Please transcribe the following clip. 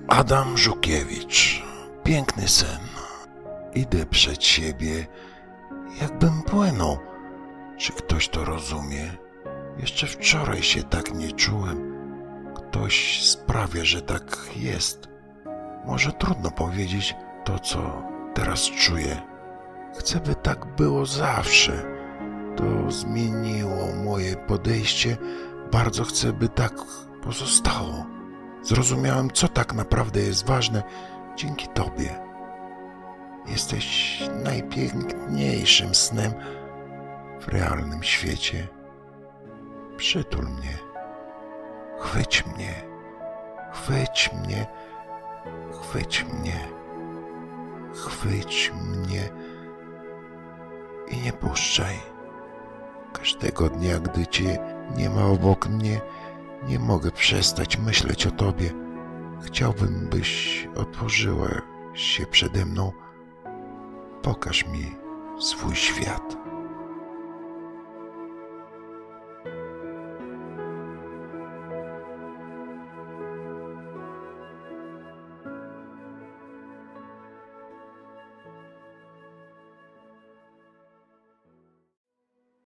Adam Żukiewicz. Piękny sen. Idę przed siebie, jakbym płynął. Czy ktoś to rozumie? Jeszcze wczoraj się tak nie czułem. Ktoś sprawia, że tak jest. Może trudno powiedzieć to, co teraz czuję. Chcę, by tak było zawsze. To zmieniło moje podejście. Bardzo chcę, by tak pozostało. Zrozumiałem, co tak naprawdę jest ważne dzięki Tobie. Jesteś najpiękniejszym snem w realnym świecie. Przytul mnie. Chwyć mnie. Chwyć mnie. Chwyć mnie. Chwyć mnie i nie puszczaj. Każdego dnia, gdy Cię nie ma obok mnie, nie mogę przestać myśleć o Tobie. Chciałbym, byś otworzyła się przede mną. Pokaż mi swój świat.